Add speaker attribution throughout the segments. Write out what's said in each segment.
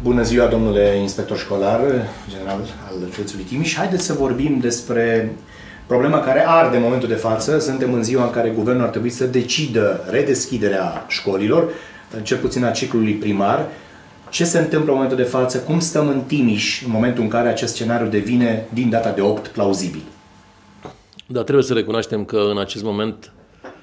Speaker 1: Bună ziua, domnule inspector școlar general al județului Timiș. Haideți să vorbim despre problema care arde în momentul de față. Suntem în ziua în care guvernul ar trebui să decidă redeschiderea școlilor, cel puțin a ciclului primar. Ce se întâmplă în momentul de față? Cum stăm în Timiș în momentul în care acest scenariu devine, din data de 8, plauzibil?
Speaker 2: Da, trebuie să recunoaștem că în acest moment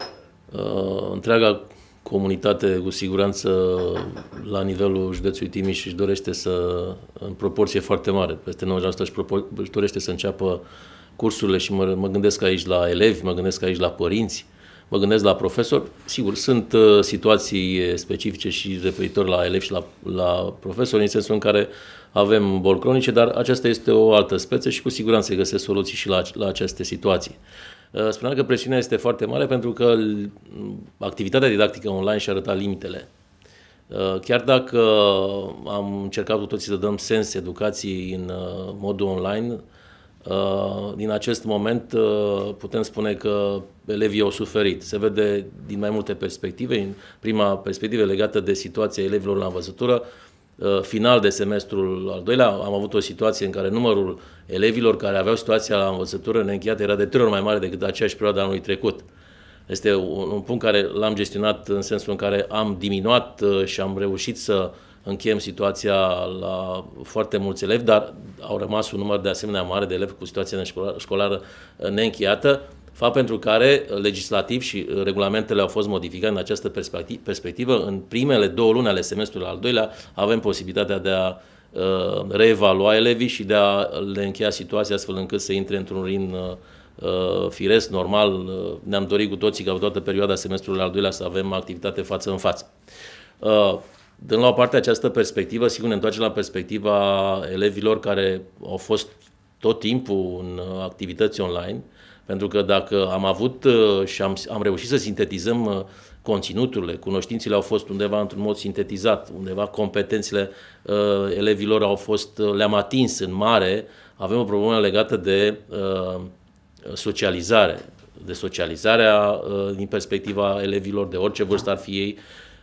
Speaker 2: întreaga comunitate, cu siguranță, la nivelul județului Timiș își dorește în proporție foarte mare, peste 90% își dorește să înceapă cursurile și mă gândesc aici la elevi, mă gândesc aici la părinți, mă gândesc la profesori. Sigur, sunt situații specifice și referitor la elevi și la profesori, în sensul în care avem boli cronice, dar aceasta este o altă speță și cu siguranță se găsesc soluții și la aceste situații. Spuneam că presiunea este foarte mare pentru că activitatea didactică online și-a arătat limitele. Chiar dacă am încercat cu toții să dăm sens educației în modul online, din acest moment putem spune că elevii au suferit. Se vede din mai multe perspective. În prima perspectivă legată de situația elevilor la învățătură, final de semestrul al doilea, am avut o situație în care numărul elevilor care aveau situația la învățătură neîncheiată era de 3 ori mai mare decât aceeași perioadă anului trecut. Este un punct care l-am gestionat în sensul în care am diminuat și am reușit să încheiem situația la foarte mulți elevi, dar au rămas un număr de asemenea mare de elevi cu situația școlară neîncheiată, fapt pentru care legislativ și regulamentele au fost modificate în această perspectivă. În primele 2 luni ale semestrului al doilea avem posibilitatea de a reevalua elevii și de a le încheia situația astfel încât să intre într-un ritm firesc, normal. Ne-am dorit cu toții ca toată perioada semestrului al doilea să avem activitate față în față. Dând la o parte această perspectivă, sigur ne întoarcem la perspectiva elevilor care au fost tot timpul în activități online, pentru că dacă am avut și am reușit să sintetizăm conținuturile, cunoștințele au fost undeva într-un mod sintetizat, undeva competențele elevilor le-am atins în mare, avem o problemă legată de socializare, de socializarea din perspectiva elevilor, de orice vârstă ar fi ei,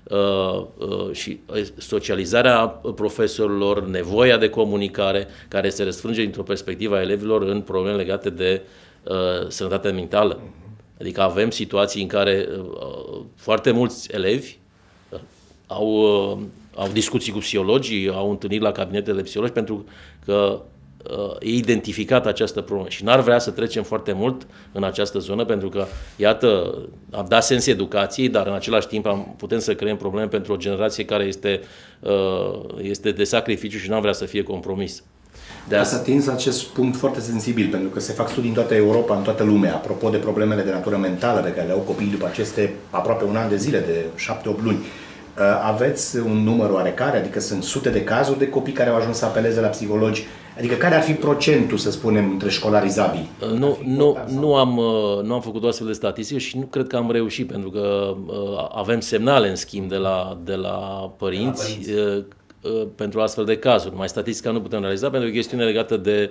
Speaker 2: și socializarea profesorilor, nevoia de comunicare, care se răsfrânge dintr-o perspectivă a elevilor în probleme legate de sănătatea mentală. Adică avem situații în care foarte mulți elevi au discuții cu psihologii, au întâlnit la cabinetele psihologi pentru că e identificat această problemă și n-ar vrea să trecem foarte mult în această zonă pentru că, iată, am dat sens educației, dar în același timp putem să creăm probleme pentru o generație care este de sacrificiu și n-am vrea să fie compromis.
Speaker 1: Ați atins acest punct foarte sensibil, pentru că se fac studii în toată Europa, în toată lumea, apropo de problemele de natură mentală pe care le au copiii după aceste aproape un an de zile, de 7-8 luni. Aveți un număr oarecare? Adică sunt sute de cazuri de copii care au ajuns să apeleze la psihologi? Adică care ar fi procentul, să spunem, între școlarizabili?
Speaker 2: Nu am făcut o astfel de statistică și nu cred că am reușit, pentru că avem semnale, în schimb, de la părinți pentru astfel de cazuri. Mai statistica nu putem realiza pentru că chestiune legată de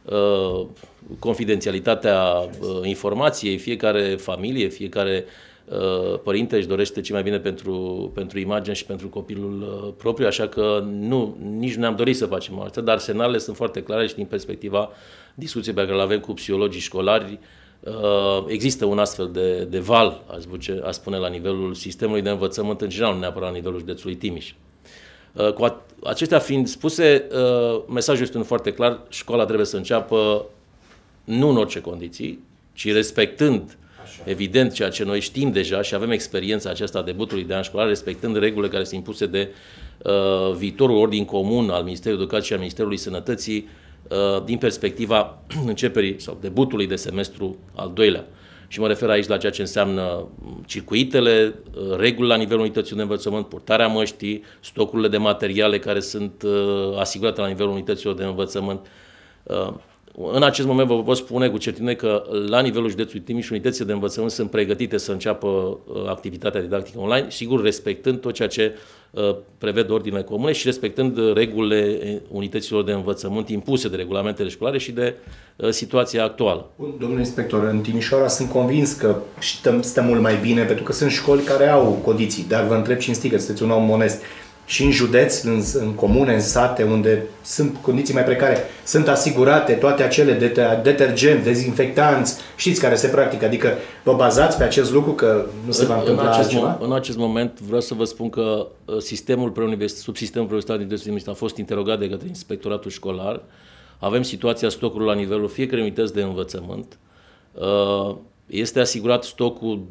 Speaker 2: confidențialitatea informației. Fiecare familie, fiecare părinte își dorește ce mai bine pentru imagine și pentru copilul propriu, așa că nici nu ne-am dorit să facem asta, dar semnalele sunt foarte clare și din perspectiva discuției pe care le avem cu psihologii școlari, există un astfel de val, aș spune, la nivelul sistemului de învățământ în general, nu neapărat la nivelul județului Timiș. Cu acestea fiind spuse, mesajul este foarte clar: școala trebuie să înceapă nu în orice condiții, ci respectând, evident, ceea ce noi știm deja și avem experiența aceasta a debutului de an școlar, respectând regulile care sunt impuse de viitorul ordin comun al Ministerului Educației și al Ministerului Sănătății din perspectiva începerii sau debutului de semestru al doilea. Și mă refer aici la ceea ce înseamnă circuitele, reguli la nivelul unității de învățământ, purtarea măștii, stocurile de materiale care sunt asigurate la nivelul unităților de învățământ. În acest moment vă pot spune cu certitudine că la nivelul județului Timiș unitățile de învățământ sunt pregătite să înceapă activitatea didactică online, sigur respectând tot ceea ce preved ordinele comune și respectând regulile unităților de învățământ impuse de regulamentele școlare și de situația actuală.
Speaker 1: Domnule inspector, în Timișoara sunt convins că stăm mult mai bine, pentru că sunt școli care au condiții, dar vă întreb cinstit, că sunteți un om onest. și în județ, în comune, în sate, unde sunt condiții mai precare, sunt asigurate toate acele detergenți, dezinfectanți, știți, care se practică, adică vă bazați pe acest lucru că nu se va întâmpla altceva?
Speaker 2: În acest moment vreau să vă spun că subsistemul preuniversitar din Timiș a fost interogat de către inspectoratul școlar. Avem situația stocului la nivelul fiecărei unități de învățământ. Este asigurat stocul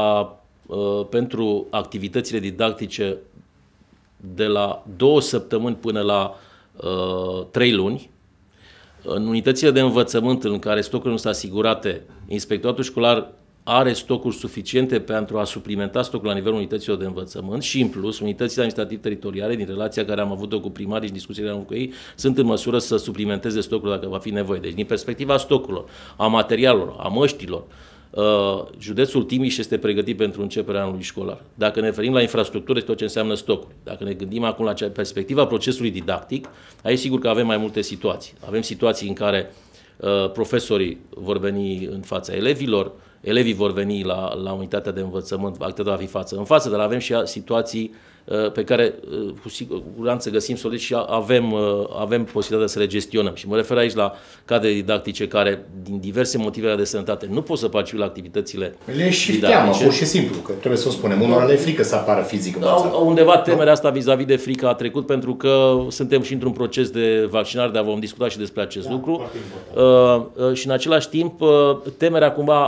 Speaker 2: pentru activitățile didactice de la 2 săptămâni până la 3 luni. În unitățile de învățământ în care stocurile nu sunt asigurate, inspectoratul școlar are stocuri suficiente pentru a suplimenta stocul la nivelul unităților de învățământ și, în plus, unitățile administrativ-teritoriale, din relația care am avut-o cu primarii și discuțiile care am avut cu ei, sunt în măsură să suplimenteze stocul dacă va fi nevoie. Deci, din perspectiva stocurilor, a materialelor, a măștilor, județul Timiș este pregătit pentru începerea anului școlar. Dacă ne referim la infrastructură, tot ce înseamnă stocuri. Dacă ne gândim acum la perspectiva procesului didactic, aici sigur că avem mai multe situații. Avem situații în care profesorii vor veni în fața elevilor, elevii vor veni la unitatea de învățământ, activitatea va fi față în față, dar avem și situații pe care cu siguranță găsim soluții și avem posibilitatea să le gestionăm. Și mă refer aici la cadre didactice care, din diverse motive de sănătate, nu pot să participe la activitățile
Speaker 1: le și teamă, pur și simplu, că trebuie să o spunem. Unora le frică să apară fizic învățat.
Speaker 2: Undeva temerea asta vis-a-vis de frică a trecut, pentru că suntem și într-un proces de vaccinare, dar vom discuta și despre acest lucru. Și în același timp, temerea cumva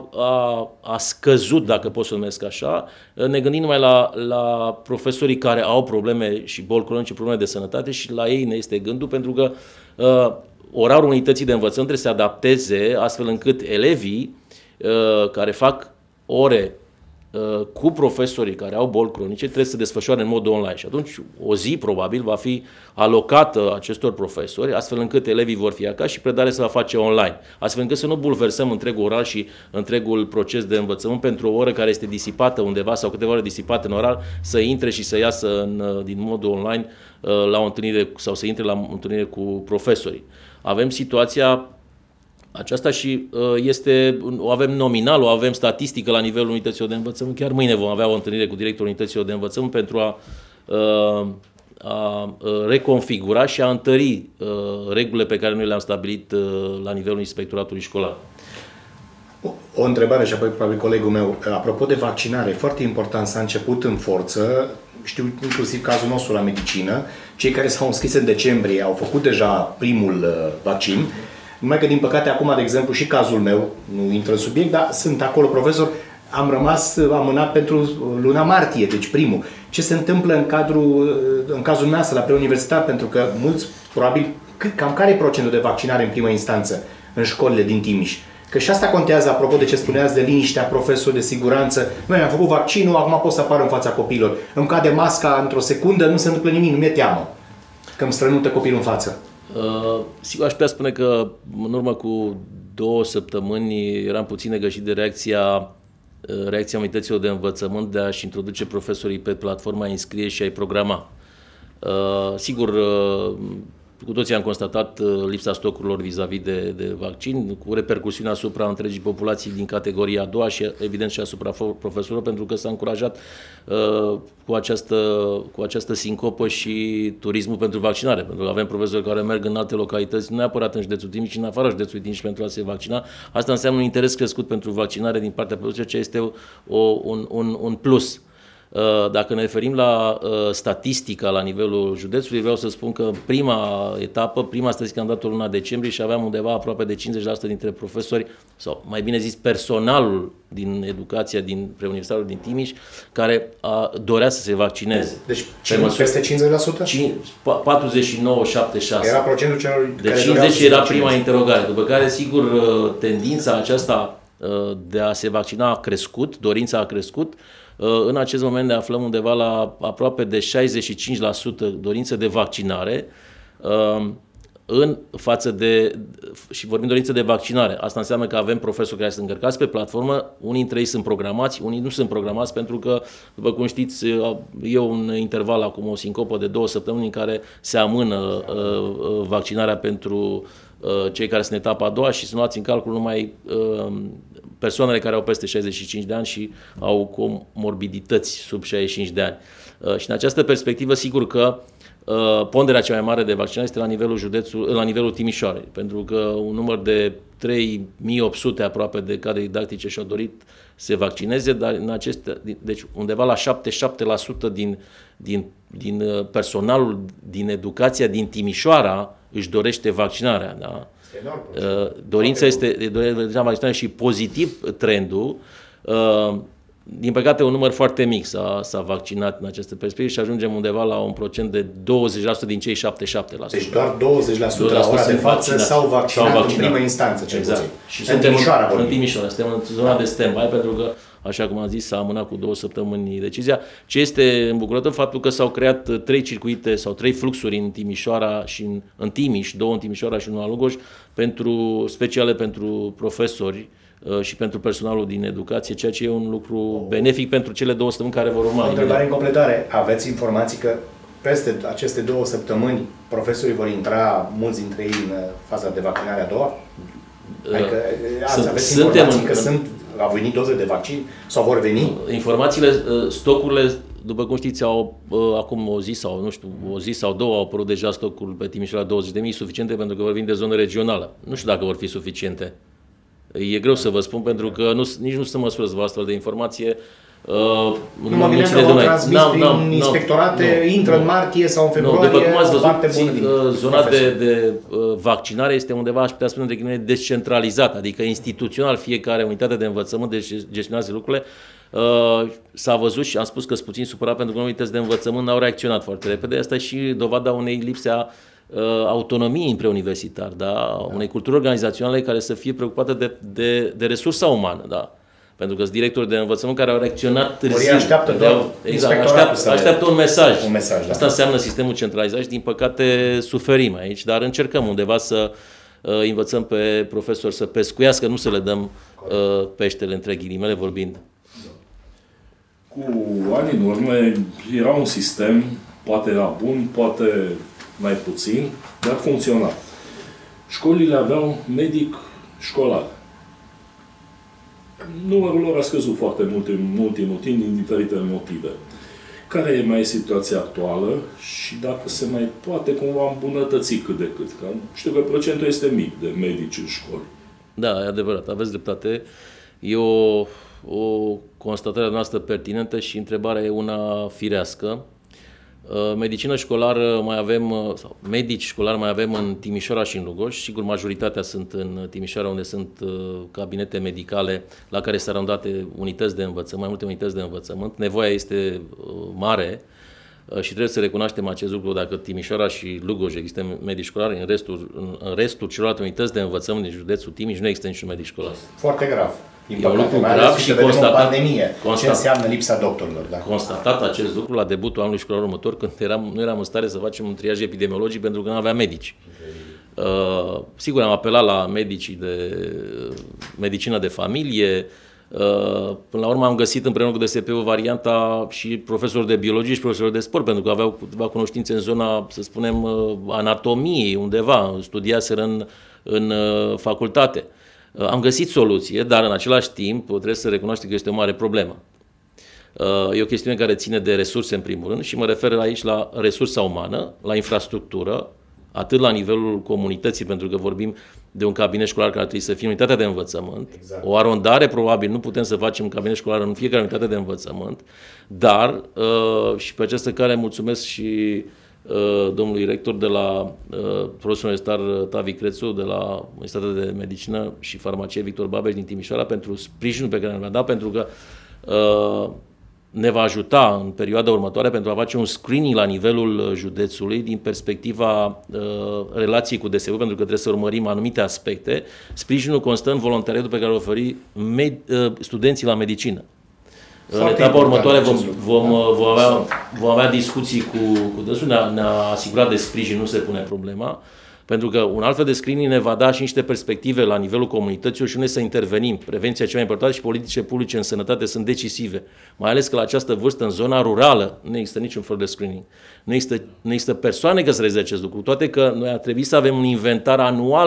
Speaker 2: a scăzut, dacă pot să o numesc așa, ne gândim numai la profesorii care au probleme și boli cronice, probleme de sănătate, și la ei ne este gândul, pentru că orarul unității de învățământ trebuie să se adapteze astfel încât elevii care fac ore cu profesorii care au boli cronice trebuie să se desfășoare în mod online. Și atunci o zi probabil va fi alocată acestor profesori, astfel încât elevii vor fi acasă și predarea se va face online. Astfel încât să nu bulversăm întregul orar și întregul proces de învățământ pentru o oră care este disipată undeva sau câteva ore disipate în orar, să intre și să iasă din modul online la o întâlnire sau să intre la o întâlnire cu profesorii. Avem situația aceasta și o avem nominal, o avem statistică la nivelul unităților de învățământ. Chiar mâine vom avea o întâlnire cu directorul unităților de învățământ pentru a reconfigura și a întări regulile pe care noi le-am stabilit la nivelul inspectoratului școlar.
Speaker 1: O întrebare și apoi probabil colegul meu. Apropo de vaccinare, foarte important, s-a început în forță, știu inclusiv cazul nostru la medicină, cei care s-au înscris în decembrie au făcut deja primul vaccin. Numai că, din păcate, acum, de exemplu, și cazul meu, nu intră în subiect, dar sunt acolo profesor, am rămas amânat pentru luna martie, deci primul. Ce se întâmplă în cazul meu la preuniversitar? Pentru că mulți, probabil, cam care e procentul de vaccinare în primă instanță în școlile din Timiș? Că și asta contează, apropo de ce spuneați, de liniștea profesorului, de siguranță. Noi am făcut vaccinul, acum pot să apar în fața copiilor. Îmi cade masca într-o secundă, nu se întâmplă nimic, nu mi-e teamă că îmi strănută copilul în față.
Speaker 2: Sigur, aș putea spune că în urmă cu 2 săptămâni eram puțin negășit de reacția unităților de învățământ de a-și introduce profesorii pe platforma înscrie și a-i programa. Sigur, cu toții am constatat lipsa stocurilor vis-a-vis de vaccin, cu repercusiune asupra întregii populații din categoria a doua și evident și asupra profesorilor, pentru că s-a încurajat cu această sincopă și turismul pentru vaccinare. Pentru că avem profesori care merg în alte localități, nu neapărat în județul Timiș, ci în afara județului Timiș pentru a se vaccina. Asta înseamnă un interes crescut pentru vaccinare din partea profesorilor, ceea ce este un plus. Dacă ne referim la statistica la nivelul județului, vreau să spun că prima statistică am dat-o luna decembrie și aveam undeva aproape de 50% dintre profesori, sau mai bine zis personalul din educația din preuniversitarul din Timiș, care dorea să se vaccineze.
Speaker 1: Deci peste 50%?
Speaker 2: 49,76%.
Speaker 1: Era procentul celor
Speaker 2: de 50 era prima interogare, după care sigur tendința aceasta de a se vaccina a crescut, dorința a crescut. În acest moment ne aflăm undeva la aproape de 65% dorință de vaccinare și vorbim de dorință de vaccinare. Asta înseamnă că avem profesori care sunt încărcați pe platformă, unii dintre ei sunt programați, unii nu sunt programați pentru că, după cum știți, e un interval acum, o sincopă de 2 săptămâni în care se amână vaccinarea pentru cei care sunt în etapa a doua și să luați în calcul numai persoanele care au peste 65 de ani și au comorbidități sub 65 de ani. Și în această perspectivă, sigur că ponderea cea mai mare de vaccinare este la nivelul Timișoarei, pentru că un număr de 3800 aproape de cadre didactice și-au dorit să se vaccineze, dar deci undeva la 77% din personalul din educația din Timișoara își dorește vaccinarea. Da? Dorința este vaccinarea și pozitiv trendul. Din păcate, un număr foarte mic s-a vaccinat în aceste perspective și ajungem undeva la un procent de 20% din cei 77%.
Speaker 1: Deci doar 20% la ora de față s-au vaccinat în primă instanță, cel puțin.
Speaker 2: Și suntem în Timișoara, suntem în zona de stand-by, pentru că, așa cum am zis, s-a amânat cu 2 săptămâni decizia. Ce este îmbucurător, faptul că s-au creat 3 circuite sau 3 fluxuri în Timișoara și în Timiș, 2 în Timișoara și 1 la Lugoj, speciale pentru profesori și pentru personalul din educație, ceea ce e un lucru benefic pentru cele 2 săptămâni care vor urma.
Speaker 1: O întrebare în completare. Aveți informații că peste aceste 2 săptămâni profesorii vor intra, mulți dintre ei, în faza de vaccinare a doua? Adică aveți informații că au venit doze de vaccin sau vor veni?
Speaker 2: Informațiile, stocurile, după cum știți, acum o zi sau, nu știu, o zi sau 2 au apărut deja stocuri pe Timișoara 20.000, suficiente pentru că vorbim de zonă regională. Nu știu dacă vor fi suficiente. E greu să vă spun, pentru că nici nu sunt măsură să vă astfel de informație.
Speaker 1: Nu mă gândeam că v-au transmis prin inspectorate, intră în martie sau în februarie.
Speaker 2: După cum ați văzut, zona de vaccinare este undeva, aș putea spune, între ghilimele, descentralizată, adică instituțional, fiecare unitate de învățământ gestionează lucrurile. S-a văzut și am spus că sunt puțin supărat pentru că unități de învățământ n-au reacționat foarte repede. Asta e și dovada unei lipse a autonomiei în preuniversitar, da? Unei culturi organizaționale care să fie preocupată de resursa umană, da? Pentru că sunt directori de învățământ care au reacționat târziu. Așteaptă un mesaj.
Speaker 1: Da.
Speaker 2: Asta înseamnă sistemul centralizat și, din păcate, suferim aici, dar încercăm undeva să învățăm pe profesori să pescuiască, nu să le dăm peștele, între ghilimele vorbind.
Speaker 3: Cu ani în urmă era un sistem, poate era bun, poate mai puțin, dar funcționa. Școlile aveau medic școlar. Numărul lor a scăzut foarte mult în ultimul timp din diferite motive. Care e mai situația actuală și dacă se mai poate cumva îmbunătăți cât de cât? Că știu că procentul este mic de medici în școli.
Speaker 2: Da, e adevărat, aveți dreptate. E o constatare noastră pertinentă și întrebarea e una firească. Medicină școlară mai avem, sau medici școlari mai avem în Timișoara și în Lugoj. Sigur, majoritatea sunt în Timișoara, unde sunt cabinete medicale la care s-au randate unități de învățământ, mai multe unități de învățământ. Nevoia este mare și trebuie să recunoaștem acest lucru. Dacă Timișoara și Lugoj există medici școlari, în restul celorlalte unități de învățământ din județul Timiș nu există niciun medic școlar.
Speaker 1: Foarte grav.
Speaker 2: E un lucru grav și constatat.
Speaker 1: Ce înseamnă lipsa doctorilor? Da.
Speaker 2: Constatat acest lucru la debutul anului școlar următor, când nu eram în stare să facem un triaj epidemiologic pentru că nu aveam medici. Sigur, am apelat la medicii de medicină de familie. Până la urmă am găsit împreună cu DSP-ul varianta și profesori de biologie și profesori de sport, pentru că aveau câteva cunoștințe în zona, să spunem, anatomiei undeva, studiaseră în facultate. Am găsit soluție, dar în același timp trebuie să recunoaște că este o mare problemă. E o chestiune care ține de resurse în primul rând și mă refer aici la resursa umană, la infrastructură, atât la nivelul comunității, pentru că vorbim de un cabinet școlar care ar trebui să fie unitatea de învățământ. Exact. O arondare, probabil, nu putem să facem un cabinet școlar în fiecare unitate de învățământ, dar, și pe această care mulțumesc și domnului rector de la profesorul universitar Tavi Crețu, de la Universitatea de Medicină și Farmacie Victor Babeș din Timișoara, pentru sprijinul pe care ne-l va da, pentru că ne va ajuta în perioada următoare pentru a face un screening la nivelul județului din perspectiva relației cu DSU, pentru că trebuie să urmărim anumite aspecte. Sprijinul constă în voluntariatul pe care îl oferi studenții la medicină. În etapa următoare vom avea discuții cu dânsul, ne-a asigurat de sprijin, nu se pune problema, pentru că un alt fel de screening ne va da și niște perspective la nivelul comunităților și unde să intervenim. Prevenția cea mai importantă și politicile publice în sănătate sunt decisive, mai ales că la această vârstă, în zona rurală, nu există niciun fel de screening. Nu există persoane care să realizeze acest lucru, toate că noi ar trebui să avem un inventar anual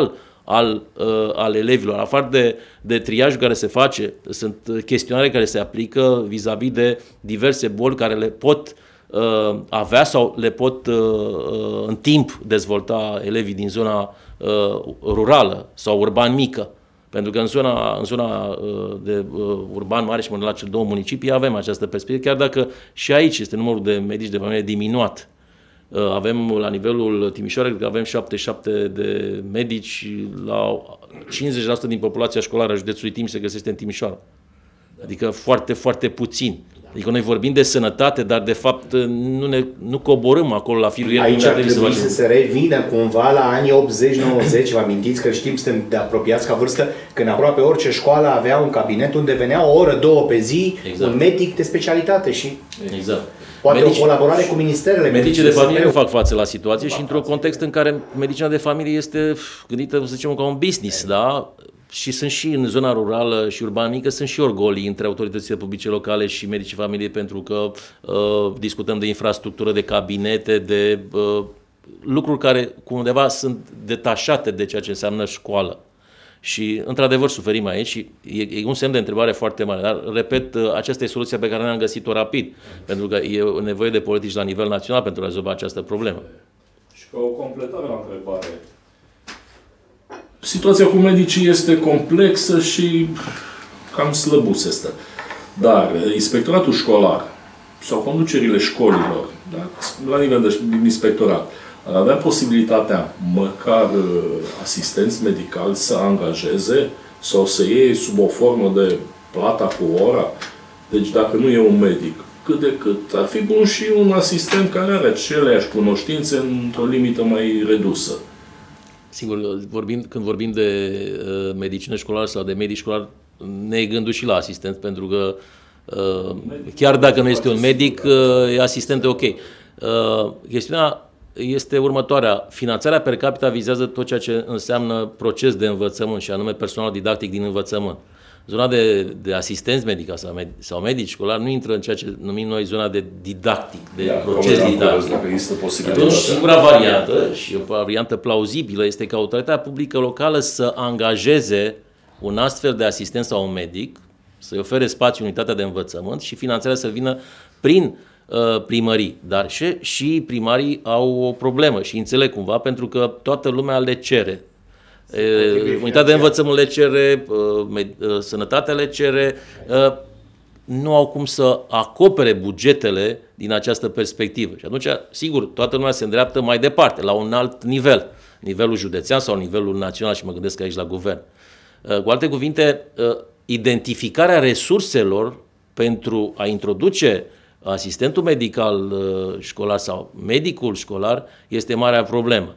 Speaker 2: al elevilor. Afară de triajul care se face, sunt chestionare care se aplică vis-a-vis de diverse boli care le pot avea sau le pot în timp dezvolta elevii din zona rurală sau urban mică. Pentru că în zona de urban mare și la cele două municipii avem această perspectivă, chiar dacă și aici este numărul de medici de familie diminuat. Avem la nivelul Timișoarei, cred că avem 77 de medici, la 50% din populația școlară a județului Timiș se găsește în Timișoara. Adică foarte, foarte puțin. Adică noi vorbim de sănătate, dar de fapt nu coborâm acolo la firul.
Speaker 1: Aici ar trebui să se revină cumva la anii 80-90, vă amintiți că știm, suntem de apropiați ca vârstă, când aproape orice școală avea un cabinet unde venea o oră, două pe zi, un medic de specialitate și poate o colaborare cu ministerele.
Speaker 2: Medicii de familie nu fac față la situație și într-un context în care medicina de familie este gândită, să zicem, ca un business, da? Și sunt și în zona rurală și urbană mică, sunt și orgolii între autoritățile publice locale și medicii familiei, pentru că discutăm de infrastructură, de cabinete, de lucruri care undeva sunt detașate de ceea ce înseamnă școală. Și într-adevăr suferim aici și e un semn de întrebare foarte mare. Dar, repet, aceasta e soluția pe care ne-am găsit-o rapid, pentru că e nevoie de politici la nivel național pentru a rezolva această problemă.
Speaker 3: Și ca o completare la întrebare, situația cu medicii este complexă și cam slăbuță este. Dar inspectoratul școlar sau conducerile școlilor, da, la nivel de inspectorat, ar avea posibilitatea măcar asistenți medicali să angajeze sau să iei sub o formă de plata cu ora. Deci dacă nu e un medic, cât de cât ar fi bun și un asistent care are aceleași cunoștințe într-o limită mai redusă.
Speaker 2: Sigur, când vorbim de medicină școlară sau de medic școlar, ne gândim și la asistent, pentru că chiar dacă nu este un medic, e asistent ok. Chestiunea este următoarea. Finanțarea per capita vizează tot ceea ce înseamnă proces de învățământ și anume personal didactic din învățământ. Zona de asistenți medicali sau medici școlari nu intră în ceea ce numim noi zona de didactic, de proces didactic. Atunci, singura variantă, și o variantă plauzibilă, este ca autoritatea publică locală să angajeze un astfel de asistent sau un medic, să-i ofere spațiu, unitatea de învățământ și finanțarea să vină prin primării. Dar și primarii au o problemă și înțeleg cumva, pentru că toată lumea le cere. Unitatea de învățământ le cere, sănătatea le cere, nu au cum să acopere bugetele din această perspectivă. Și atunci, sigur, toată lumea se îndreaptă mai departe, la un alt nivel, nivelul județean sau nivelul național, și mă gândesc aici la guvern. Cu alte cuvinte, identificarea resurselor pentru a introduce asistentul medical școlar sau medicul școlar este marea problemă.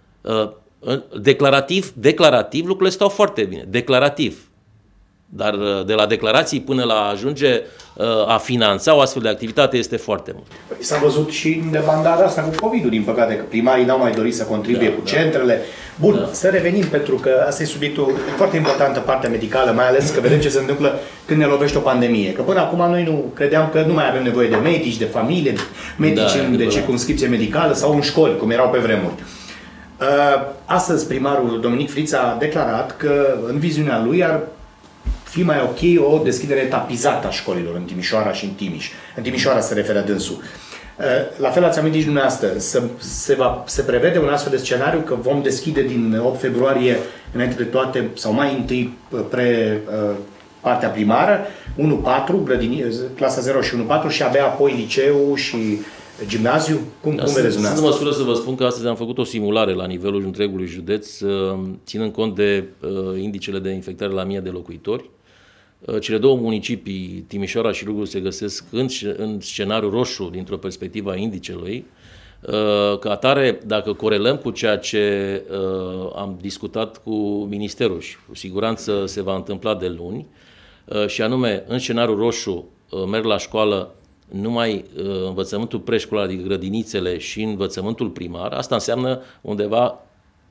Speaker 2: Declarativ lucrurile stau foarte bine. Declarativ. Dar de la declarații până la ajunge a finanța o astfel de activitate este foarte mult.
Speaker 1: S-a văzut și în debandarea asta cu COVID-ul, din păcate, că primarii n-au mai dorit să contribuie cu centrele. Bun, să revenim, pentru că asta e subiectul foarte importantă, partea medicală, mai ales că vedem ce se întâmplă când ne lovește o pandemie. Că până acum noi nu credeam că nu mai avem nevoie de medici, de familie, de medici de circumscripție medicală sau în școli, cum erau pe vremuri. Astăzi primarul Dominic Friț a declarat că în viziunea lui ar fi mai ok o deschidere etapizată a școlilor în Timișoara și în Timiș. În Timișoara se referă dânsul. La fel ați amintit și dumneavoastră, se prevede un astfel de scenariu că vom deschide din 8 februarie înainte de toate, sau mai întâi partea primară, 1-4, clasa 0 și 1-4 și abia apoi liceu și gimnaziu? Cum vedeți dumneavoastră?
Speaker 2: Sunt în măsură să vă spun că astăzi am făcut o simulare la nivelul întregului județ, ținând cont de indicele de infectare la 1000 de locuitori. Cele două municipii, Timișoara și Rugul, se găsesc în scenariul roșu dintr-o perspectivă a indicelui. Ca atare, dacă corelăm cu ceea ce am discutat cu Ministerul și cu siguranță se va întâmpla de luni, și anume, în scenariul roșu merg la școală numai învățământul preșcolar, adică grădinițele, și învățământul primar, asta înseamnă undeva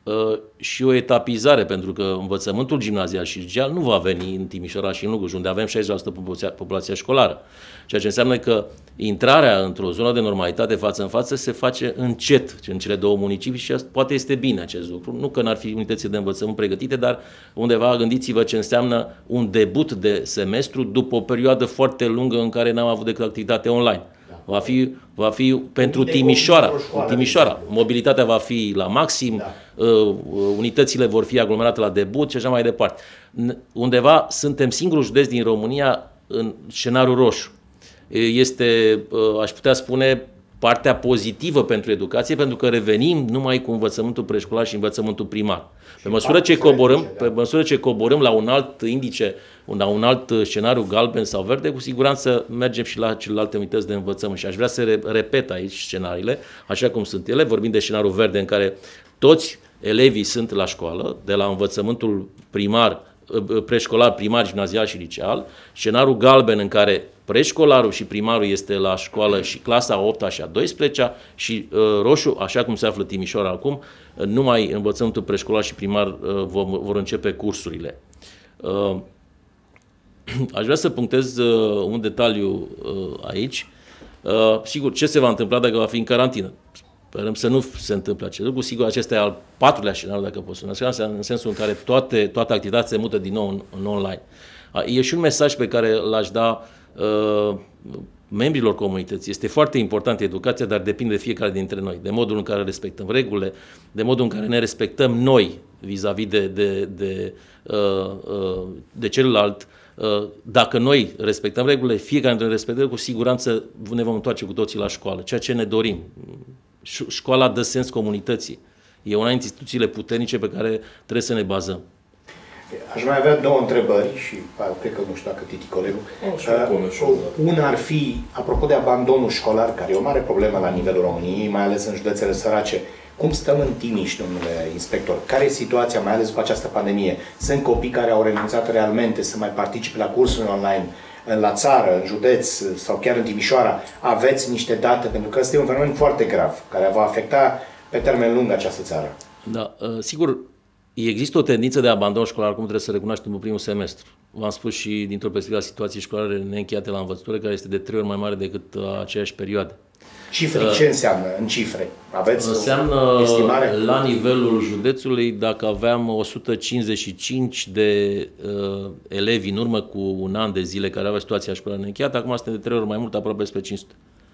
Speaker 2: și o etapizare, pentru că învățământul gimnazial și liceal nu va veni în Timișoara și în Luguj, unde avem 60% populația școlară. Ceea ce înseamnă că intrarea într-o zonă de normalitate față în față se face încet în cele două municipii și poate este bine acest lucru. Nu că n-ar fi unități de învățământ pregătite, dar undeva gândiți-vă ce înseamnă un debut de semestru după o perioadă foarte lungă în care n-am avut decât activitate online. Va fi pentru Timișoara. Mobilitatea va fi la maxim, unitățile vor fi aglomerate la debut și așa mai departe. Undeva suntem singurul județ din România în scenariul roșu. Este, aș putea spune, partea pozitivă pentru educație, pentru că revenim numai cu învățământul preșcolar și învățământul primar. Pe măsură ce coborâm la un alt indice, la un alt scenariu galben sau verde, cu siguranță mergem și la celelalte unități de învățământ. Și aș vrea să repet aici scenariile, așa cum sunt ele. Vorbim de scenariul verde în care toți elevii sunt la școală, de la învățământul primar, preșcolar, primar, gimnazial și liceal. Scenariul galben în care preșcolarul și primarul este la școală și clasa a 8-a și a 12-a și roșu, așa cum se află Timișoara acum, numai învățământul preșcolar și primar vor începe cursurile. Aș vrea să punctez un detaliu aici. Sigur, ce se va întâmpla dacă va fi în carantină? Sperăm să nu se întâmple acest lucru. Sigur, acesta e al patrulea scenariu, dacă pot să în sensul în care toată activitatea se mută din nou în online. E și un mesaj pe care l-aș da membrilor comunității. Este foarte importantă educația, dar depinde de fiecare dintre noi, de modul în care respectăm regulile, de modul în care ne respectăm noi vis-a-vis de celălalt. Dacă noi respectăm regulile, fiecare dintre noi respectăm, cu siguranță ne vom întoarce cu toții la școală, ceea ce ne dorim. Școala dă sens comunității. E una dintre instituțiile puternice pe care trebuie să ne bazăm.
Speaker 1: Aș mai avea două întrebări și cred că nu știu dacă Titi, colegul. Una ar fi, apropo de abandonul școlar, care e o mare problemă la nivelul României, mai ales în județele sărace. Cum stăm în Timiș, domnule inspector? Care e situația, mai ales după această pandemie? Sunt copii care au renunțat realmente să mai participe la cursuri online la țară, în județ sau chiar în Timișoara? Aveți niște date? Pentru că ăsta e un fenomen foarte grav, care va afecta pe termen lung această țară.
Speaker 2: Da, sigur, există o tendință de abandon școlar, cum trebuie să recunoaștem în primul semestru. V-am spus și dintr-o perspectivă a situației școlare neîncheiate la învățătură, care este de 3 ori mai mare decât aceeași perioadă.
Speaker 1: Cifre, ce înseamnă în cifre? Aveți
Speaker 2: înseamnă estimare? La nivelul județului, dacă aveam 155 de elevi în urmă cu un an de zile care aveau situația școlară neîncheiată, acum suntem de 3 ori mai mult, aproape spre 500.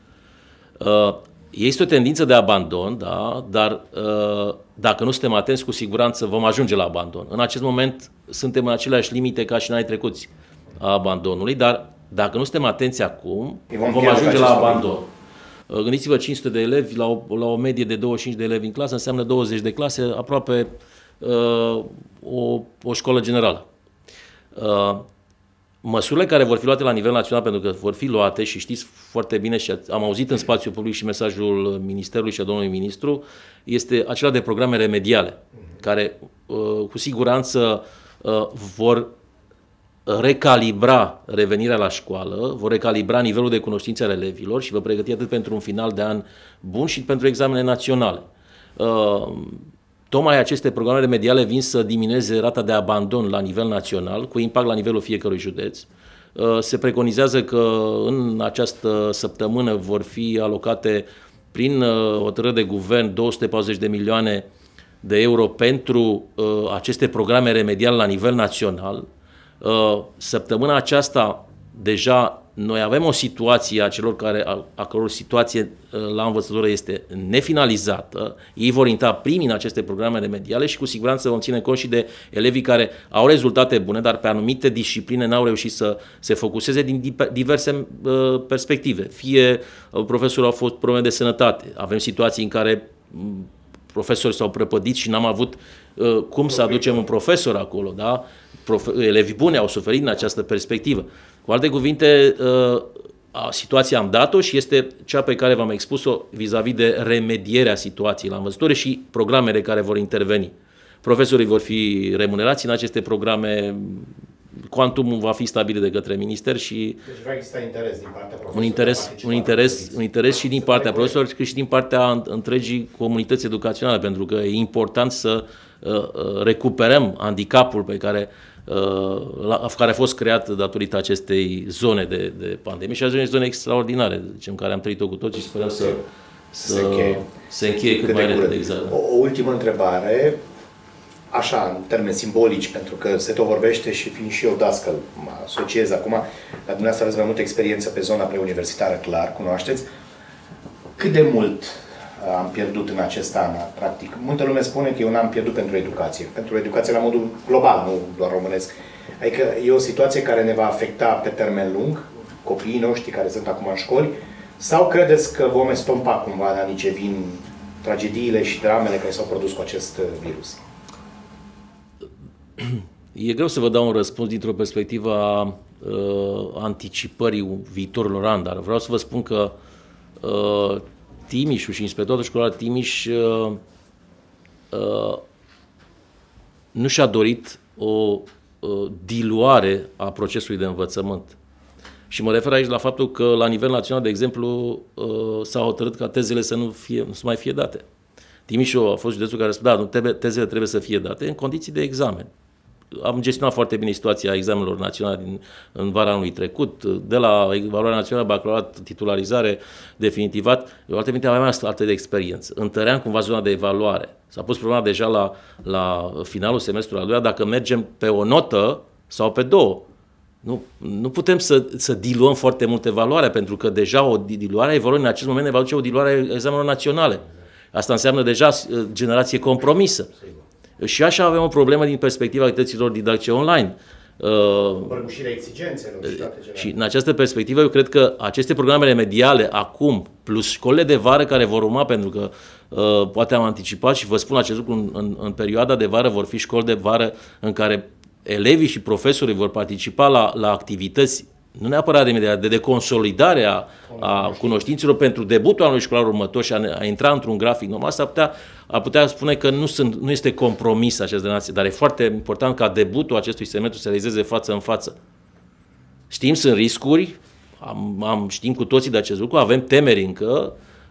Speaker 2: Este o tendință de abandon, da, dar dacă nu suntem atenți, cu siguranță vom ajunge la abandon. În acest moment suntem în aceleași limite ca și în anii trecuți a abandonului, dar dacă nu suntem atenți acum, vom ajunge la abandon. Gândiți-vă, 500 de elevi la o medie de 25 de elevi în clasă înseamnă 20 de clase, aproape o școală generală. Măsurile care vor fi luate la nivel național, pentru că vor fi luate și știți foarte bine și am auzit în spațiul public și mesajul Ministerului și a domnului Ministru, este acela de programe remediale, care cu siguranță vor recalibra revenirea la școală, vor recalibra nivelul de cunoștințe ale elevilor și vă pregăti atât pentru un final de an bun și pentru examene naționale. Tocmai aceste programe remediale vin să diminueze rata de abandon la nivel național, cu impact la nivelul fiecărui județ. Se preconizează că în această săptămână vor fi alocate prin hotărâre de guvern 240 de milioane de euro pentru aceste programe remediale la nivel național. Săptămâna aceasta deja noi avem o situație a căror situație la învățătură este nefinalizată. Ei vor intra primii în aceste programe remediale și cu siguranță vom ține cont și de elevii care au rezultate bune, dar pe anumite discipline n-au reușit să se focuseze din diverse perspective. Fie profesorii au fost probleme de sănătate, avem situații în care profesorii s-au prăpădit și n-am avut cum să aducem un profesor acolo, da? Elevii buni au suferit în această perspectivă. Cu alte cuvinte, situația am dat-o și este cea pe care v-am expus-o vis-a-vis de remedierea situației la învățătură și programele care vor interveni. Profesorii vor fi remunerați în aceste programe Cuantumul va fi stabilit de către minister și
Speaker 1: deci va exista interes din partea profesorilor.
Speaker 2: Un interes și din partea profesorilor, cât și din partea întregii comunități educaționale, pentru că e important să recuperăm handicapul pe care a fost creat datorită acestei zone de pandemie și aceste zone extraordinare, zicem, care am trăit-o cu toți și sperăm să se încheie cât mai repede. Exact.
Speaker 1: O ultimă întrebare, așa, în termeni simbolici, pentru că se tot vorbește și fiind și eu dascăl, mă asociez acum, la dumneavoastră aveți mai multă experiență pe zona preuniversitară, clar, cunoașteți. Cât de mult am pierdut în acest an, practic? Multă lume spune că e un an pierdut pentru educație la modul global, nu doar românesc. Adică e o situație care ne va afecta pe termen lung, copiii noștri care sunt acum în școli, sau credeți că vom estompa cumva în anii ce vin tragediile și dramele care s-au produs cu acest virus?
Speaker 2: E greu să vă dau un răspuns dintr-o perspectivă a anticipării viitorilor ani, dar vreau să vă spun că Timișul și Inspectoratul Școlar Timiș nu și-a dorit o diluare a procesului de învățământ. Și mă refer aici la faptul că la nivel național, de exemplu, s-a hotărât ca tezele să nu mai fie date. Timișul a fost județul care spune, da, tezele trebuie să fie date în condiții de examen. Am gestionat foarte bine situația examenelor naționale în vara anului trecut, de la evaluarea națională, bacalaureat, titularizare, definitivat. Eu altfel aveam altă de experiență. Întăream cumva zona de evaluare. S-a pus problema deja la finalul semestrului al doilea, dacă mergem pe o notă sau pe două. Nu putem să diluăm foarte mult evaluarea, pentru că deja o diluare a evaluării în acest moment ne va duce o diluare a examenelor naționale. Asta înseamnă deja generație compromisă. Și așa avem o problemă din perspectiva activităților didactice online.
Speaker 1: Prăbușirea exigențelor și toate celelalte.
Speaker 2: Și în această perspectivă eu cred că aceste programe remediale acum, plus școlile de vară care vor urma, pentru că poate am anticipat și vă spun acest lucru, în perioada de vară vor fi școli de vară în care elevii și profesorii vor participa la activități, nu neapărat de consolidare a cunoștințelor pentru debutul anului școlar următor și a intra într-un grafic normal, ar putea spune că nu este compromis această generație, dar e foarte important ca debutul acestui semestru să realizeze față în față. Știm, sunt riscuri, știm cu toții de acest lucru, avem temeri încă,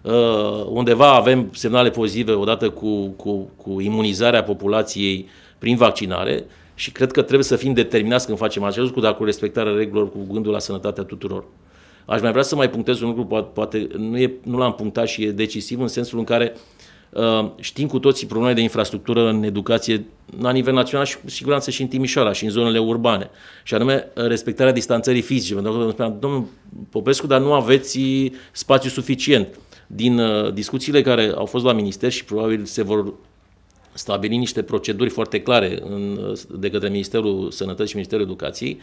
Speaker 2: undeva avem semnale pozitive odată cu imunizarea populației prin vaccinare, și cred că trebuie să fim determinați când facem acest lucru, dar cu respectarea regulilor, cu gândul la sănătatea tuturor. Aș mai vrea să mai punctez un lucru, poate nu l-am punctat și e decisiv, în sensul în care știm cu toții probleme de infrastructură în educație la nivel național și cu siguranță și în Timișoara și în zonele urbane. Și anume respectarea distanțării fizice. Pentru că îmi spuneam, domnul Popescu, dar nu aveți spațiu suficient. Din discuțiile care au fost la minister și probabil se vor stabili niște proceduri foarte clare de către Ministerul Sănătății și Ministerul Educației,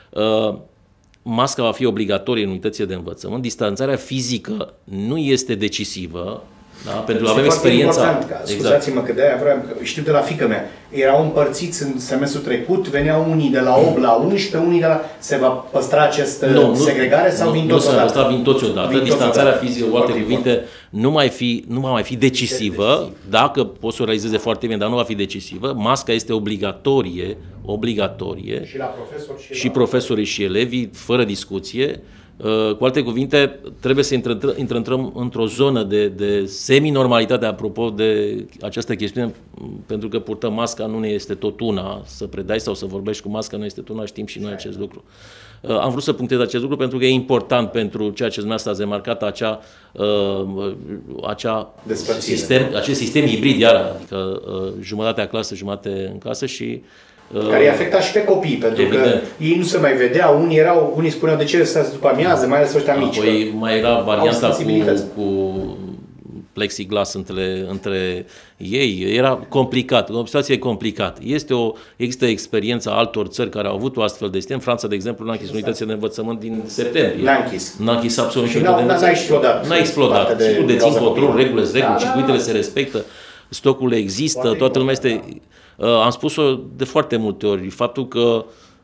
Speaker 2: masca va fi obligatorie în unitățile de învățământ, distanțarea fizică nu este decisivă, da? Pentru că avem experiența.
Speaker 1: Scuzați-mă că de-aia vreau, știu de la fiică mea, erau împărțiți în semestrul trecut, veneau unii de la 8 la 11, unii de la... Se va păstra această segregare sau vin toți odată?
Speaker 2: Nu se va păstra, vin toți odată. Distanțarea fizică, cu alte cuvinte, nu va mai fi decisivă, dacă poți să o realizeze foarte bine, dar nu va fi decisivă. Masca este obligatorie.
Speaker 1: Și la profesori
Speaker 2: și profesorii și elevii, fără discuție. Cu alte cuvinte, trebuie să intrăm într-o zonă de semi-normalitate apropo de această chestiune, pentru că purtăm masca nu ne este tot una, să predai sau să vorbești cu masca nu este tot una, știm și noi acest lucru. Am vrut să punctez acest lucru pentru că e important pentru ceea ce dumneavoastră ați remarcat, acest sistem hibrid, iar, adică jumătatea clasă, jumătate în casă și
Speaker 1: care i-a afectat și pe copii, pentru că ei nu se mai vedeau, unii spuneau de ce stați după amiază, mai ales ăștia mici.
Speaker 2: Apoi mai era varianta cu plexiglas între ei, era complicat, o situație complicată. Există experiența altor țări care au avut o astfel de sistem. Franța, de exemplu, n-a închis unitățile de învățământ din septembrie. N-a închis absolut
Speaker 1: și n-a
Speaker 2: explodat. Sigur, dețin control, regulile, circuitele se respectă, stocurile există, toată lumea este... Am spus-o de foarte multe ori, faptul că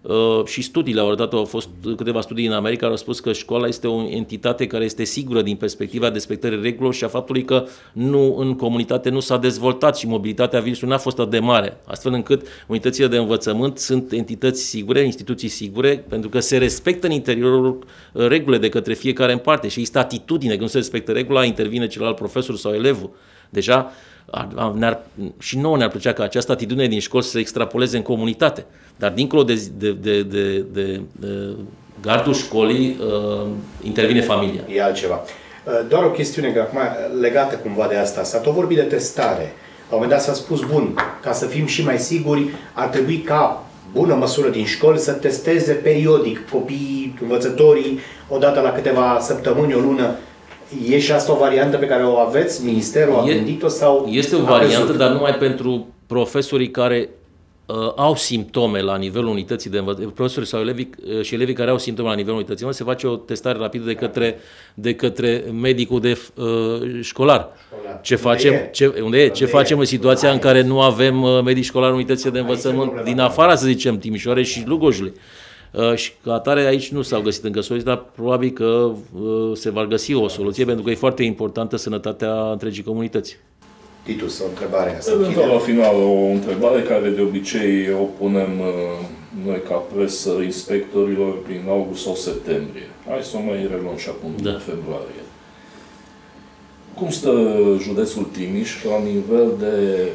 Speaker 2: și studiile au arătat, au fost câteva studii în America care au spus că școala este o entitate care este sigură din perspectiva respectării regulilor și a faptului că în comunitate nu s-a dezvoltat și mobilitatea virusului n-a fost atât de mare, astfel încât unitățile de învățământ sunt entități sigure, instituții sigure, pentru că se respectă în interiorul regulile de către fiecare în parte și există atitudine, când nu se respectă regula, intervine celălalt profesor sau elevul. Deja și nouă ne-ar plăcea ca această atitudine din școli să se extrapoleze în comunitate. Dar dincolo de gardul școlii intervine familia.
Speaker 1: E altceva. Doar o chestiune că acum legată cumva de asta. S-a tot vorbit de testare. La un moment dat s-a spus, bun, ca să fim și mai siguri, ar trebui ca bună măsură din școli să testeze periodic copiii, învățătorii, odată la câteva săptămâni, o lună. E și asta o variantă pe care o aveți? Ministerul a gândit-o sau...
Speaker 2: Este o variantă, dar numai pentru profesorii care au simptome la nivelul unității de învățământ, profesorii sau elevii care au simptome la nivelul unității de învățământ, se face o testare rapidă de către medicul școlar. Ce facem, ce facem în situația în care nu avem medici școlari în unitățile de învățământ din afara, să zicem, Timișoarei și Lugojului? Și ca atare aici nu s-au găsit încă soluții, dar probabil că se va găsi o soluție, pentru că e foarte importantă sănătatea întregii comunități.
Speaker 1: Titus, o întrebare.
Speaker 3: Eventual, la final, o întrebare care de obicei o punem noi ca presă inspectorilor prin august sau septembrie. Hai să o mai reluăm și acum în februarie. Cum stă județul Timiș la nivel de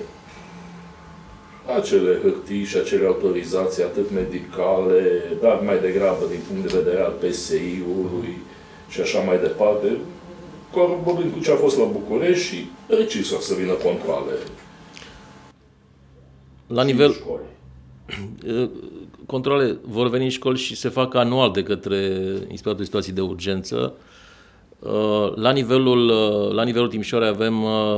Speaker 3: acele hârtii și acele autorizații, atât medicale, dar mai degrabă din punct de vedere al PSI-ului și așa mai departe, coroborând cu ce a fost la București și recis să vină controale.
Speaker 2: La nivel... Controle vor veni în școli și se fac anual de către Inspectoratul de Situații de Urgență. La nivelul Timișoarei avem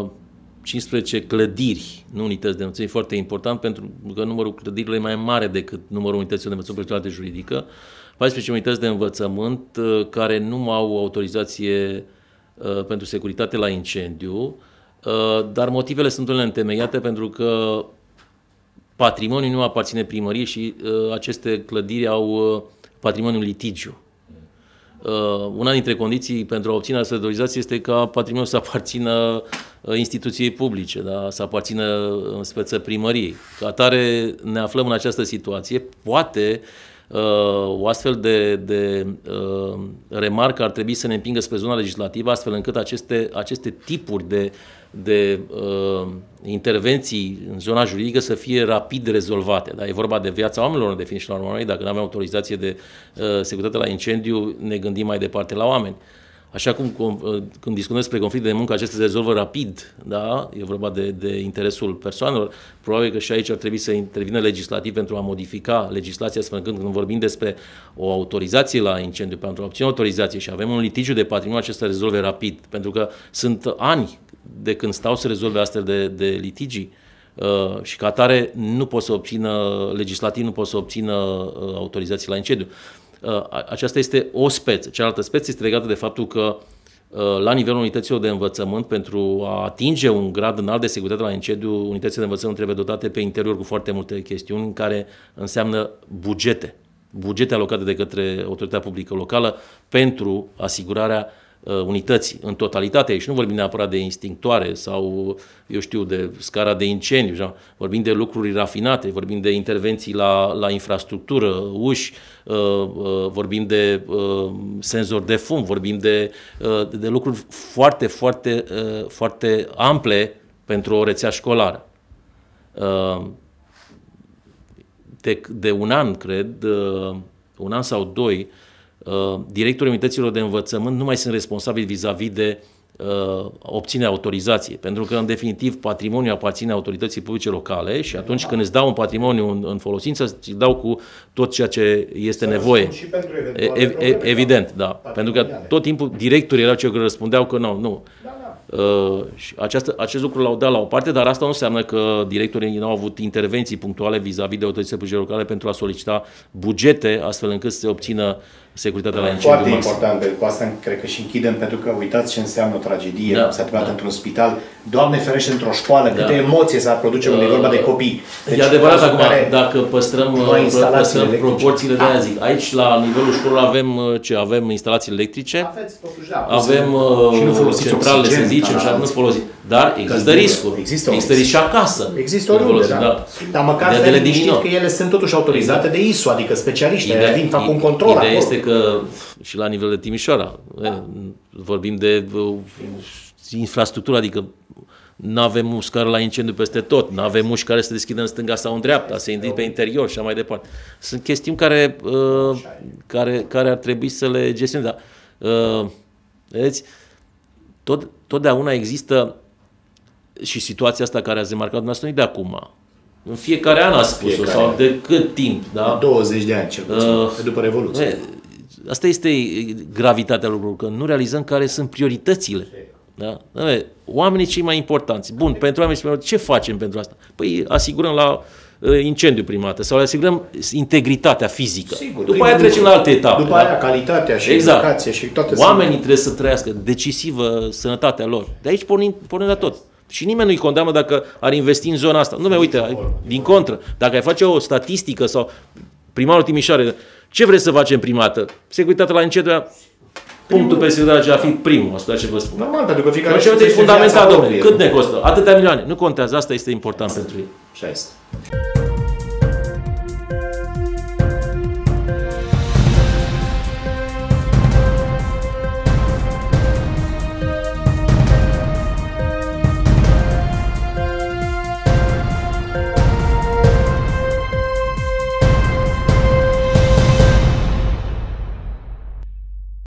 Speaker 2: 15 clădiri, nu unități de învățământ, foarte important, pentru că numărul clădirilor e mai mare decât numărul unităților de învățământ pe personalitate juridică. 14 unități de învățământ care nu au autorizație pentru securitate la incendiu, dar motivele sunt unele întemeiate pentru că patrimoniul nu aparține primăriei și aceste clădiri au patrimoniul litigiu. Una dintre condiții pentru a obține această autorizație este ca patrimoniul să aparțină instituției publice, da? Să aparțină în speță primăriei. Ca atare ne aflăm în această situație. Poate o astfel de remarcă ar trebui să ne împingă spre zona legislativă, astfel încât aceste tipuri de intervenții în zona juridică să fie rapid rezolvate. Da? E vorba de viața oamenilor, în definiție la oameni. Dacă nu avem autorizație de securitate la incendiu, ne gândim mai departe la oameni. Așa cum când discutăm despre conflicte de muncă, acestea se rezolvă rapid, da? E vorba de interesul persoanelor. Probabil că și aici ar trebui să intervină legislativ pentru a modifica legislația, astfel încât când vorbim despre o autorizație la incendiu, pentru a obține autorizație și avem un litigiu de patrimoniu, acesta rezolve rapid. Pentru că sunt ani de când stau să rezolve astfel de litigii și ca atare nu pot să obțină, legislativ nu pot să obțină autorizații la incendiu. Aceasta este o speță. Cealaltă speță este legată de faptul că la nivelul unităților de învățământ, pentru a atinge un grad înalt de securitate la incendiu, unitățile de învățământ trebuie dotate pe interior cu foarte multe chestiuni, care înseamnă bugete alocate de către autoritatea publică locală pentru asigurarea unității în totalitate. Aici nu vorbim neapărat de instinctoare sau, eu știu, de scara de incendiu, vorbim de lucruri rafinate, vorbim de intervenții la infrastructură, uși, vorbim de senzori de fum, vorbim de lucruri foarte, foarte, foarte ample pentru o rețea școlară. De un an, cred, un an sau doi, directorii unităților de învățământ nu mai sunt responsabili vis-a-vis de obținerea autorizației, pentru că, în definitiv, patrimoniul aparține autorității publice locale și atunci când îți dau un patrimoniu în folosință, îți dau cu tot ceea ce este nevoie. Evident, da. Pentru că tot timpul directorii erau cei care răspundeau că nu. Și acest lucru l-au dat la o parte, dar asta nu înseamnă că directorii nu au avut intervenții punctuale vis-a-vis de autoritățile publice locale pentru a solicita bugete, astfel încât să se obțină securitatea la incendiu.
Speaker 1: Foarte important, pentru că asta cred că și închidem, pentru că uitați ce înseamnă o tragedie, s-a întâmplat într-un spital, Doamne ferește într-o școală, câte emoție s-ar produce unde e vorba de copii.
Speaker 2: Deci, e adevărat acum, dacă păstrăm proporțiile de aia zic. Aici, la nivelul școlilor, avem instalații electrice, avem centralele, să zicem, și nu folosim. Dar există riscuri. Există risc și acasă.
Speaker 1: Există oriunde, da. Dar măcar știți că ele sunt totuși autorizate de ISO, adică specialiști, vin, fac un control acolo.
Speaker 2: Ideea este că și la nivel de Timișoara, vorbim de infrastructură, adică nu avem uscară la incendiu peste tot, nu avem uși care se deschidă în stânga sau în dreapta, se intră pe interior și așa mai departe. Sunt chestiuni care ar trebui să le gestionăm. Dar, vedeți, totdeauna există și situația asta care ați remarcat dumneavoastră, nu de acum. În fiecare an a spus-o, sau de cât timp, da?
Speaker 1: 20 de ani, cel puțin, după Revoluție.
Speaker 2: Asta este gravitatea lucrurilor, că nu realizăm care sunt prioritățile. Da? Oamenii cei mai importanți. Bun, pentru oamenii cei mai importanți, ce facem pentru asta? Păi asigurăm la incendiu prima dată sau le asigurăm integritatea fizică.
Speaker 1: Sigur,
Speaker 2: după aia trecem la alte etape.
Speaker 1: După aia calitatea și educația și toate.
Speaker 2: Oamenii trebuie să trăiască decisivă sănătatea lor. De aici pornim la tot. Și nimeni nu-i condamnă dacă ar investi în zona asta. Nu, uite, din contră, dacă ai face o statistică sau primarul Timișoare, ce vreți să facem prima dată? Securitatea la incendiu, punctul pe securitate ar fi primul, asta ce vă spun.
Speaker 1: Normal, pentru că fiecare
Speaker 2: e fundamental, domnule. Cât ne costă? Atâtea milioane. Nu contează, asta este important pentru ei.
Speaker 1: Și asta.